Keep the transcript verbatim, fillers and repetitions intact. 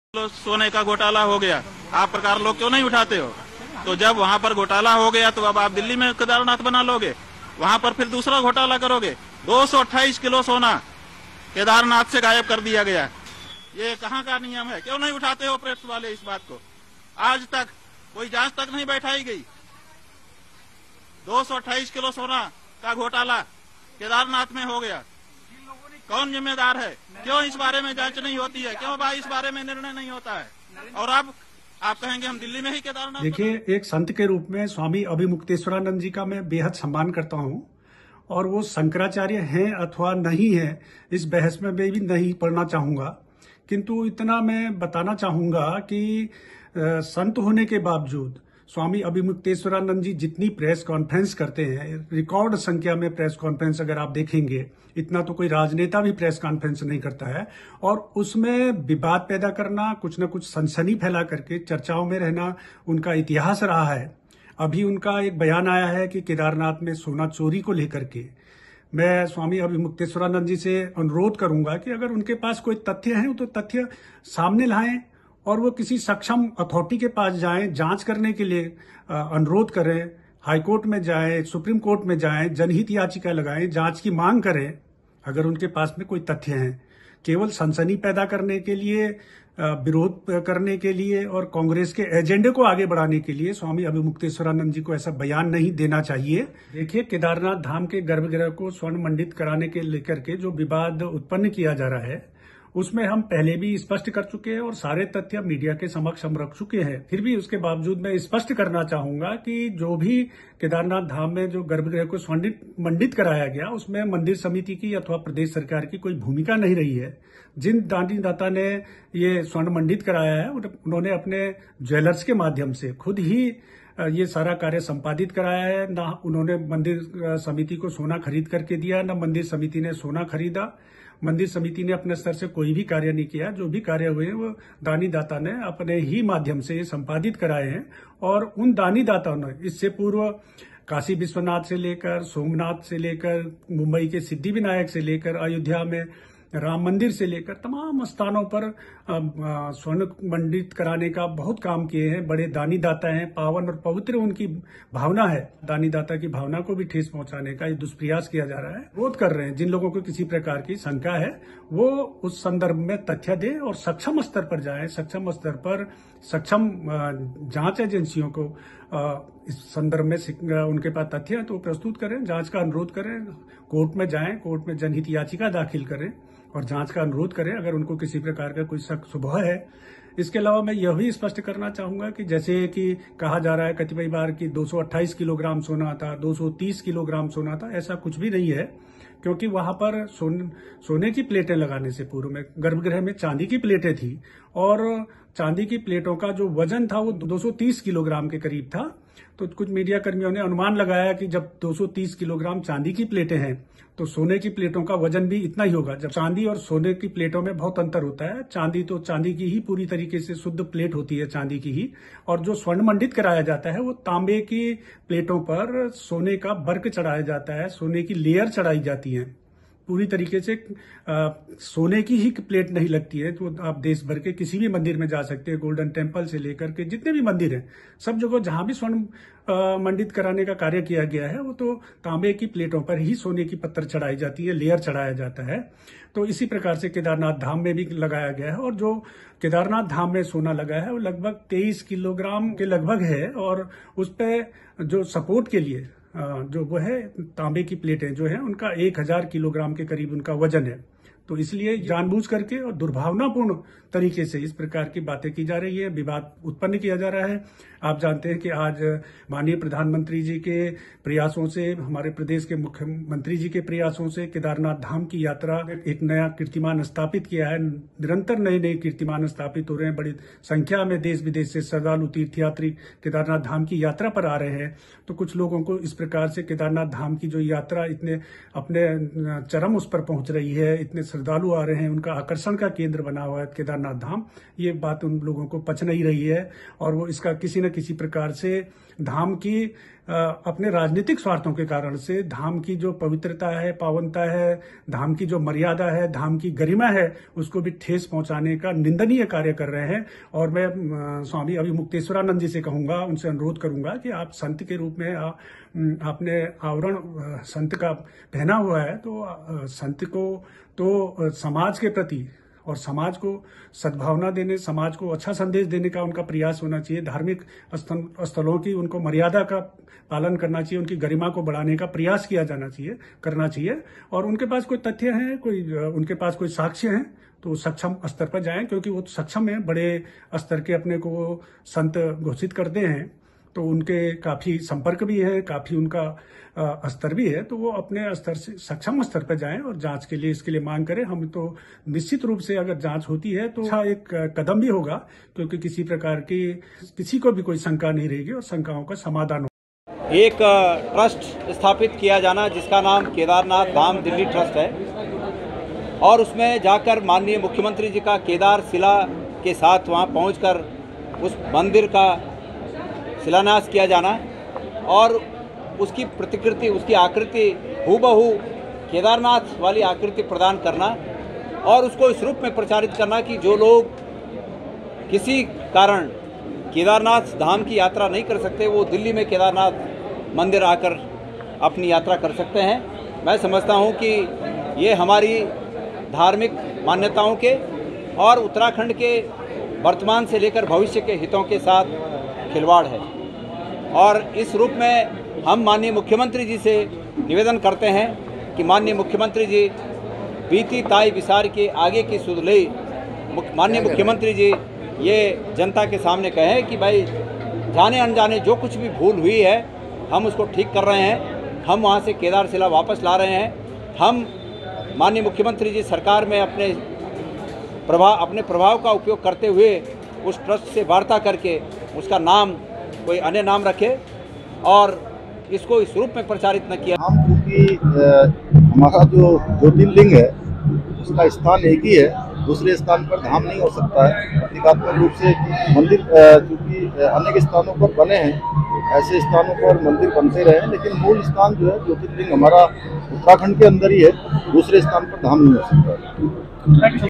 लो सोने का घोटाला हो गया, आप प्रकार लोग क्यों नहीं उठाते हो? तो जब वहाँ पर घोटाला हो गया तो अब आप दिल्ली में केदारनाथ बना लोगे, वहाँ पर फिर दूसरा घोटाला करोगे। दो सौ अट्ठाईस किलो सोना केदारनाथ से गायब कर दिया गया। ये कहाँ का नियम है? क्यों नहीं उठाते हो प्रेस वाले इस बात को? आज तक कोई जांच तक नहीं बैठाई गई। दो सौ अट्ठाईस किलो सोना का घोटाला केदारनाथ में हो गया। कौन जिम्मेदार है? क्यों इस बारे में जांच नहीं होती है? क्यों भाई इस बारे में निर्णय नहीं होता है? और अब आप कहेंगे हम दिल्ली में ही केदारनाथ। देखिए, एक संत के रूप में स्वामी अभिमुक्तेश्वरानंद जी का मैं बेहद सम्मान करता हूं, और वो शंकराचार्य हैं अथवा नहीं है इस बहस में मैं भी नहीं पढ़ना चाहूंगा। किंतु इतना मैं बताना चाहूंगा कि संत होने के बावजूद स्वामी अभिमुक्तेश्वरानंद जी जितनी प्रेस कॉन्फ्रेंस करते हैं, रिकॉर्ड संख्या में प्रेस कॉन्फ्रेंस अगर आप देखेंगे, इतना तो कोई राजनेता भी प्रेस कॉन्फ्रेंस नहीं करता है। और उसमें विवाद पैदा करना, कुछ न कुछ सनसनी फैला करके चर्चाओं में रहना उनका इतिहास रहा है। अभी उनका एक बयान आया है कि केदारनाथ में सोना चोरी को लेकर के मैं स्वामी अभिमुक्तेश्वरानंद जी से अनुरोध करूंगा कि अगर उनके पास कोई तथ्य है तो तथ्य सामने लाएं और वो किसी सक्षम अथॉरिटी के पास जाएं, जांच करने के लिए अनुरोध करें, हाईकोर्ट में जाएं, सुप्रीम कोर्ट में जाएं, जनहित याचिका लगाएं, जांच की मांग करें अगर उनके पास में कोई तथ्य हैं। केवल सनसनी पैदा करने के लिए, विरोध करने के लिए और कांग्रेस के एजेंडे को आगे बढ़ाने के लिए स्वामी अभिमुक्तेश्वरानंद जी को ऐसा बयान नहीं देना चाहिए। देखिए, केदारनाथ धाम के गर्भगृह को स्वर्ण मंडित कराने के लेकर के जो विवाद उत्पन्न किया जा रहा है, उसमें हम पहले भी स्पष्ट कर चुके हैं और सारे तथ्य मीडिया के समक्ष हम रख चुके हैं। फिर भी उसके बावजूद मैं स्पष्ट करना चाहूंगा कि जो भी केदारनाथ धाम में जो गर्भगृह को स्वर्ण मंडित कराया गया, उसमें मंदिर समिति की अथवा प्रदेश सरकार की कोई भूमिका नहीं रही है। जिन दानी दाता ने ये स्वर्ण मंडित कराया है, उन्होंने अपने ज्वेलर्स के माध्यम से खुद ही ये सारा कार्य संपादित कराया है। ना उन्होंने मंदिर समिति को सोना खरीद करके दिया, न मंदिर समिति ने सोना खरीदा। मंदिर समिति ने अपने स्तर से कोई भी कार्य नहीं किया। जो भी कार्य हुए वो दानी दाता ने अपने ही माध्यम से संपादित कराए हैं। और उन दानी दाताओं ने इससे पूर्व काशी विश्वनाथ से लेकर, सोमनाथ से लेकर, मुंबई के सिद्धि विनायक से लेकर, अयोध्या में राम मंदिर से लेकर तमाम स्थानों पर स्वर्ण मंडित कराने का बहुत काम किए हैं। बड़े दानी दाता हैं, पावन और पवित्र उनकी भावना है। दानी दाता की भावना को भी ठेस पहुंचाने का ये दुष्प्रयास किया जा रहा है। विरोध कर रहे हैं। जिन लोगों को किसी प्रकार की शंका है वो उस संदर्भ में तथ्य दें और सक्षम स्तर पर जाएं। सक्षम स्तर पर सक्षम जांच एजेंसियों को इस संदर्भ में उनके पास तथ्य है तो प्रस्तुत करें, जांच का अनुरोध करें, कोर्ट में जाएं, कोर्ट में जनहित याचिका दाखिल करें और जांच का अनुरोध करें अगर उनको किसी प्रकार का कोई शक शुबह है। इसके अलावा मैं यह भी स्पष्ट करना चाहूंगा कि जैसे कि कहा जा रहा है कतिपय बार कि दो सौ अट्ठाईस किलोग्राम सोना था, दो सौ तीस किलोग्राम सोना था, ऐसा कुछ भी नहीं है। क्योंकि वहां पर सोन, सोने की प्लेटें लगाने से पूर्व में गर्भगृह में चांदी की प्लेटें थी और चांदी की प्लेटों का जो वजन था वो दो सौ तीस किलोग्राम के करीब था। तो कुछ मीडिया कर्मियों ने अनुमान लगाया कि जब दो सौ तीस किलोग्राम चांदी की प्लेटें हैं तो सोने की प्लेटों का वजन भी इतना ही होगा। जब चांदी और सोने की प्लेटों में बहुत अंतर होता है। चांदी तो चांदी की ही पूरी तरीके से शुद्ध प्लेट होती है, चांदी की ही, और जो स्वर्ण मंडित कराया जाता है वो तांबे की प्लेटों पर सोने का वर्क चढ़ाया जाता है, सोने की लेयर चढ़ाई जाती है। पूरी तरीके से आ, सोने की ही प्लेट नहीं लगती है। तो आप देश भर के किसी भी मंदिर में जा सकते हैं, गोल्डन टेम्पल से लेकर के जितने भी मंदिर हैं, सब जगह जहां भी स्वर्ण मंडित कराने का कार्य किया गया है वो तो तांबे की प्लेटों पर ही सोने की पत्थर चढ़ाई जाती है, लेयर चढ़ाया जाता है। तो इसी प्रकार से केदारनाथ धाम में भी लगाया गया है और जो केदारनाथ धाम में सोना लगा है वो लगभग तेईस किलोग्राम के लगभग है। और उस पर जो सपोर्ट के लिए जो वो है तांबे की प्लेटें जो है उनका एक हजार किलोग्राम के करीब उनका वजन है। तो इसलिए जानबूझ करके और दुर्भावनापूर्ण तरीके से इस प्रकार की बातें की जा रही है, विवाद उत्पन्न किया जा रहा है। आप जानते हैं कि आज माननीय प्रधानमंत्री जी के प्रयासों से, हमारे प्रदेश के मुख्यमंत्री जी के प्रयासों से केदारनाथ धाम की यात्रा एक नया कीर्तिमान स्थापित किया है। निरंतर नए नए कीर्तिमान स्थापित हो रहे हैं। बड़ी संख्या में देश विदेश से श्रद्धालु तीर्थयात्री केदारनाथ धाम की यात्रा पर आ रहे हैं। तो कुछ लोगों को इस प्रकार से केदारनाथ धाम की जो यात्रा इतने अपने चरम उस पर पहुंच रही है, इतने श्रद्धालु आ रहे हैं, उनका आकर्षण का केंद्र बना हुआ है केदारनाथ धाम, ये बात उन लोगों को पच नहीं रही है और वो इसका किसी न किसी प्रकार से धाम की अपने राजनीतिक स्वार्थों के कारण से धाम की जो पवित्रता है, पावनता है, धाम की जो मर्यादा है, धाम की गरिमा है, उसको भी ठेस पहुंचाने का निंदनीय कार्य कर रहे हैं। और मैं स्वामी अभिमुक्तेश्वरानंद जी से कहूंगा, उनसे अनुरोध करूंगा कि आप संत के रूप में आ, आपने आवरण संत का पहना हुआ है, तो संत को तो समाज के प्रति और समाज को सद्भावना देने, समाज को अच्छा संदेश देने का उनका प्रयास होना चाहिए। धार्मिक स्थलों की उनको मर्यादा का पालन करना चाहिए, उनकी गरिमा को बढ़ाने का प्रयास किया जाना चाहिए, करना चाहिए। और उनके पास कोई तथ्य हैं, कोई उनके पास कोई साक्ष्य हैं, तो सक्षम स्तर पर जाएं, क्योंकि वो सक्षम है, बड़े स्तर के अपने को संत घोषित करते हैं, तो उनके काफी संपर्क भी है, काफी उनका स्तर भी है, तो वो अपने स्तर से सक्षम स्तर पर जाएं और जांच के लिए इसके लिए मांग करें। हम तो निश्चित रूप से अगर जांच होती है तो अच्छा एक कदम भी होगा, क्योंकि किसी प्रकार की किसी को भी कोई शंका नहीं रहेगी और शंकाओं का समाधान होगा। एक ट्रस्ट स्थापित किया जाना जिसका नाम केदारनाथ धाम दिल्ली ट्रस्ट है, और उसमें जाकर माननीय मुख्यमंत्री जी का केदार शिला के साथ वहाँ पहुँचकर उस मंदिर का शिलान्यास किया जाना और उसकी प्रतिकृति, उसकी आकृति हूबहू केदारनाथ वाली आकृति प्रदान करना और उसको इस रूप में प्रचारित करना कि जो लोग किसी कारण केदारनाथ धाम की यात्रा नहीं कर सकते, वो दिल्ली में केदारनाथ मंदिर आकर अपनी यात्रा कर सकते हैं। मैं समझता हूँ कि ये हमारी धार्मिक मान्यताओं के और उत्तराखंड के वर्तमान से लेकर भविष्य के हितों के साथ खिलवाड़ है। और इस रूप में हम माननीय मुख्यमंत्री जी से निवेदन करते हैं कि माननीय मुख्यमंत्री जी बीती ताई विसार के आगे की सुध ले, माननीय मुख्यमंत्री जी ये जनता के सामने कहें कि भाई जाने अनजाने जो कुछ भी भूल हुई है हम उसको ठीक कर रहे हैं, हम वहाँ से केदार शिला वापस ला रहे हैं। हम माननीय मुख्यमंत्री जी सरकार में अपने प्रभाव अपने प्रभाव का उपयोग करते हुए उस ट्रस्ट से वार्ता करके उसका नाम कोई अन्य नाम रखे और इसको इस रूप में प्रचारित न किया। हम क्योंकि हमारा जो ज्योतिर्लिंग है उसका स्थान एक ही है, दूसरे स्थान पर धाम नहीं हो सकता है। प्रतीकात्मक रूप से मंदिर चूँकि अनेक स्थानों पर बने हैं, ऐसे स्थानों पर मंदिर बनते रहे, लेकिन मूल स्थान जो है ज्योतिर्लिंग हमारा उत्तराखंड के अंदर ही है, दूसरे स्थान पर धाम नहीं हो सकता है।